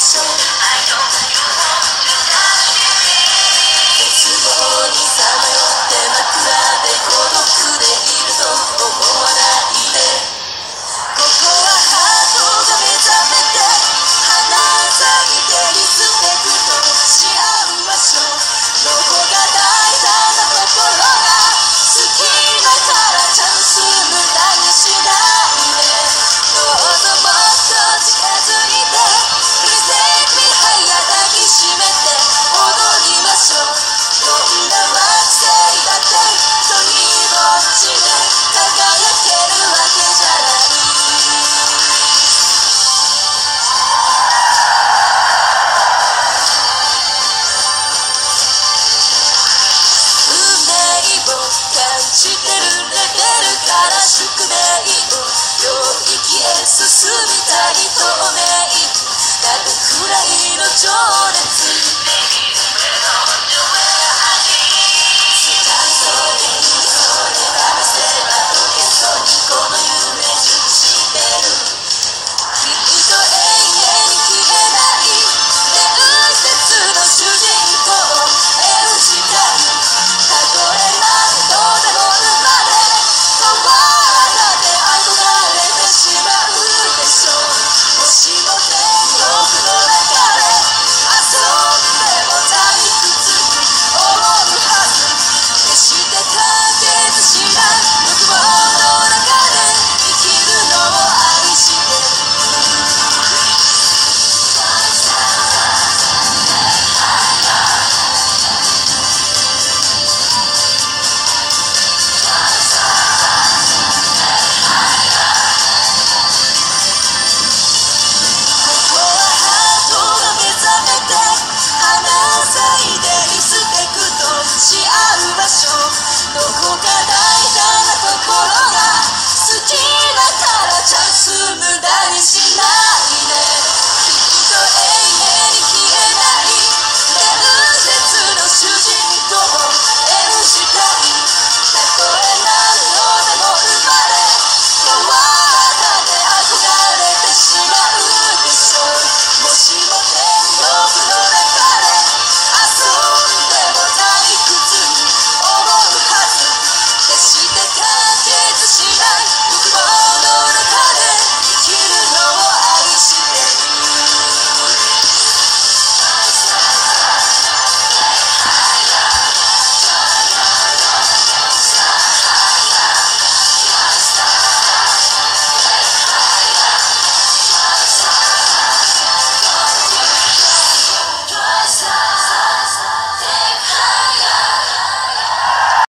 しょう。絶望にさまよって枕で孤独でいると思わないで。ここはハートが目覚めて花咲いてリスペクトし合う場所。どこが大事なところが好きだからチャンス無駄にしないで。どうぞもっと近づいて Please take me higher 抱きしめて踊りましょう。どんな惑星だって一人ぼっちで輝けるわけじゃない。運命を感じてるレベルから宿命の領域へ進みたい透明なくくらいの情熱。